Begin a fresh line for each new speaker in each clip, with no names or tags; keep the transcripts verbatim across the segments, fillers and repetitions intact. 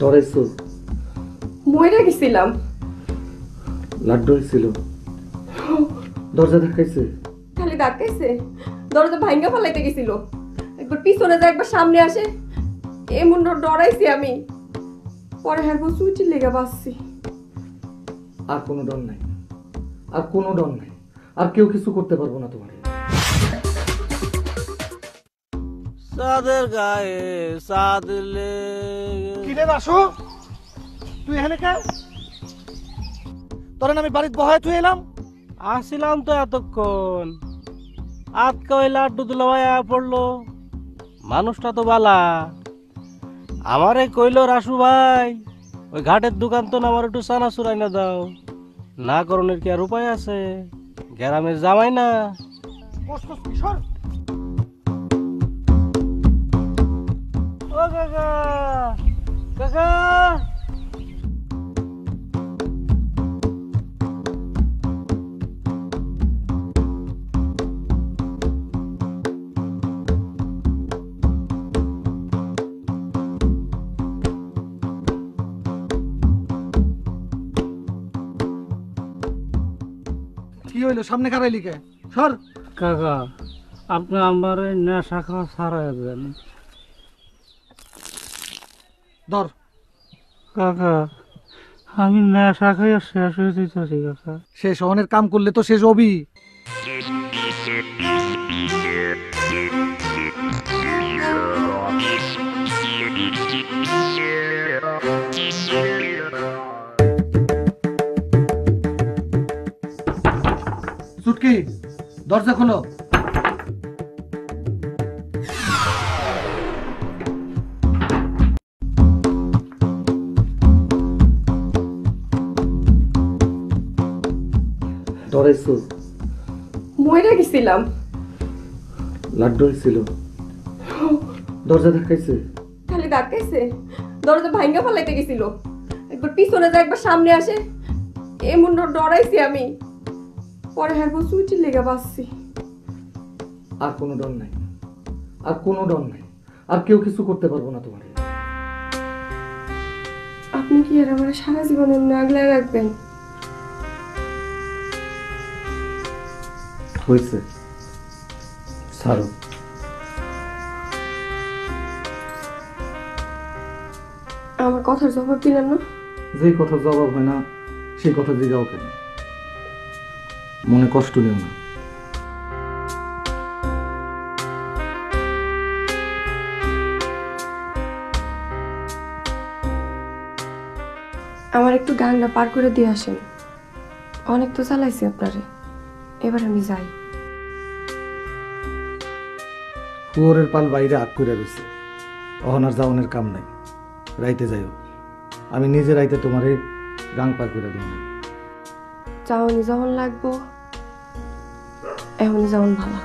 ডরাইছো?
মইরা গেছিলাম।
লাড্ডু হয়েছিল? দরজা ধাক্কাইছে?
খালি ধাক্কাইছে, দরজা ভাঙ্গা ফেলাইতে গেছিল। একবার পিছনে যায়, একবার সামনে আসে, এমন ডরাইছি আমি। পরে হ্যাঁ সুইটির লেগে বাঁচছি।
আর কোনো ডর নাই, আর কোনো ডর নাই, আর কেউ কিছু করতে পারবো না তোমার।
সাদের গায়ে সাদলে
কি রে বাসু, তুই এখানে কে? তোর আমি বাড়িতে বহায় তুই এলাম।
আসছিলাম তো এতক্ষণ, আজকে ওই লাড্ডু দুলাভাই আয়া পড়লো। মানুষটা তো বালা, আমারে কইলো রাসু ভাই ওই ঘাটের দোকান তো আমার একটু চানা চুরাই না দাও। না করণের কি আর উপায় আছে, গ্রামের জামাই না। ও কাকা, কাকা
কি হইলো? সামনে কারাইলি কে? সর।
কাকা, আপনি আমার নেশা খাওয়া ছাড়াই দেন।
ধর।
কাকা, আমি নেশা খাইয়া শেষ হয়ে যেতেছি কাকা।
শেষ হনের কাম করলে তো শেষ হবি। চুটকি, দরজা খোলো।
ডরাইছো?
মইরা গেছিলাম।
লাড্ডু হয়েছিল? দরজা ধাক্কাইছে?
খালি ধাক্কাইছে, দরজা ভাঙ্গা ফেলাইতে গেছিল। একবার পিছনে যায়, একবার সামনে আসে, এমন ডরাইছি আমি। পরে হ্যাঁ সুইটির লেগে বাঁচছি।
আর কোনো ডর নাই, আর কোনো ডর নাই, আর কেউ কিছু করতে পারবো না তোমার।
আপনি কি আর আমার সারা জীবন এমনি আগলায় রাখবেন?
হয়েছে, ছাড়ো।
আমার কথার জবাব দিলেন না?
যেই কথা জবাব হয় না সেই কথা জিগাও কেন? মনে কষ্ট নিও না।
আমার একটু গানটা পার করে দিয়ে আসেন। অনেক তো চালাইছি আপনারে, এবার আমি যাই।
কুয়োরের পাল বাইরে আগ করে রয়েছে, অহনার যাওয়ানের কাম নাই। রাইতে যাইও, আমি নিজে রাইতে তোমারে গাং পার করে দেব।
যাওনি যেমন লাগবো এমনই যেমন ভালো।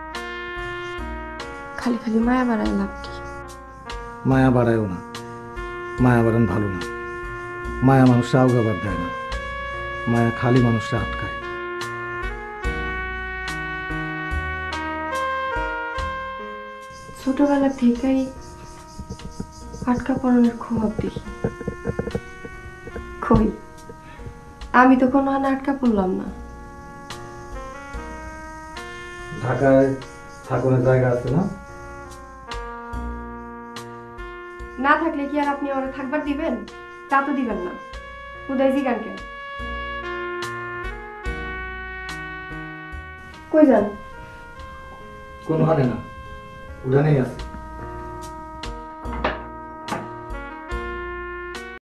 খালি খালি মায়া বাড়ায় লাভ কি?
মায়া বাড়ায়ও না, মায়া বাড়ান ভালো না। মায়া মানুষরা আউগাবার দেয় না, মায়া খালি মানুষরা আটকায়।
ছোটবেলা থেকেই আটকা পড়ানোর খুব দেখি। কই, আমি তো কোনো আটকা পড়লাম না।
ঢাকায় থাকুনের জায়গা আছে না?
না থাকলে কি আর আপনি ওরা থাকবার দিবেন? তা তো দিবেন না। উদয় জি গান কেন? কই যান?
কোনো হারে না, উঠানেই আছে।